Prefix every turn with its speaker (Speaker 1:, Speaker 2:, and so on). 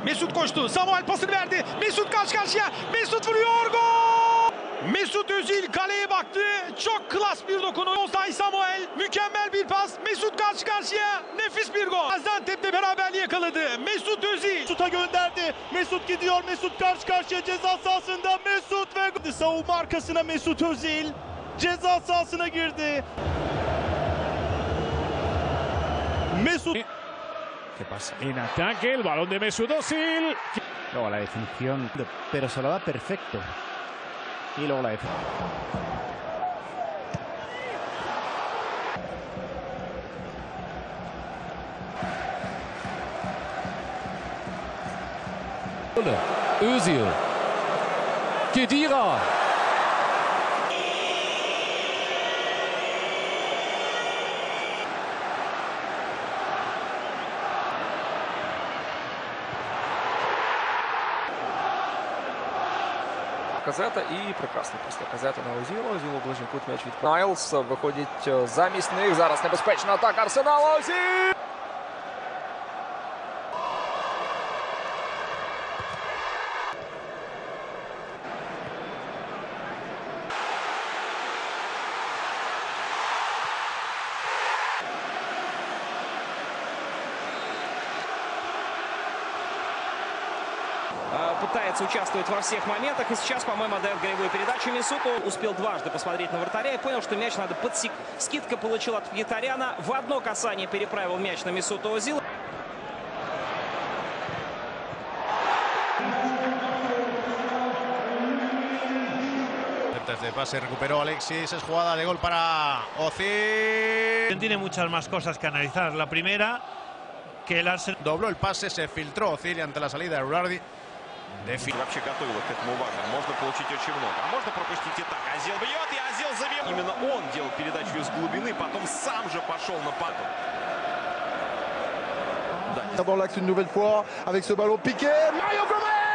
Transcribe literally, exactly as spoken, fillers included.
Speaker 1: Mesut koştu. Samuel pasını verdi. Mesut karşı karşıya. Mesut vuruyor. Gol! Mesut Özil kaleye baktı. Çok klas bir dokunuş. Osay Samuel. Mükemmel bir pas. Mesut karşı karşıya. Nefis bir gol. Gaziantep'te beraberliği yakaladı. Mesut Özil.
Speaker 2: Mesut'a gönderdi. Mesut gidiyor. Mesut karşı karşıya ceza sahasında. Mesut ve savunma arkasına Mesut Özil. Ceza sahasına girdi. Mesut.
Speaker 3: ¿Qué pasa? En ataque, el balón de Mesut Ozil.
Speaker 4: Luego la definición, pero se lo da perfecto. Y luego la definición.
Speaker 5: Özil. Kedira.
Speaker 6: Казета і прекрасно після Казета на Озілу. Озілу ближній кут м'яч від Найлс. Виходить замість них. Зараз небезпечна атака Арсенала. Озіль!
Speaker 7: Пытается участвовать во всех моментах. И сейчас, по-моему, отдает голевую передачу Месуту. Успел дважды посмотреть на вратаря и понял, что мяч надо подсек. Скидка получил от Мхитаряна. В одно касание переправил мяч на Месута Озила.
Speaker 8: De pase recuperó Alexis, es jugada de gol para Ozil.
Speaker 9: Tiene muchas más cosas que analizar. La primera, que el Arsenal
Speaker 8: dobló el pase, se filtró Ozil ante la salida de Urardi.
Speaker 10: Вообще готовило к этому важно. Можно получить очень много. А можно пропустить и так. Озил бьет, и Озил забил. Именно он делал передачу из глубины, потом сам же пошел на потом.
Speaker 2: Dans l'axe une nouvelle fois avec ce ballon piqué. Mario Gomez!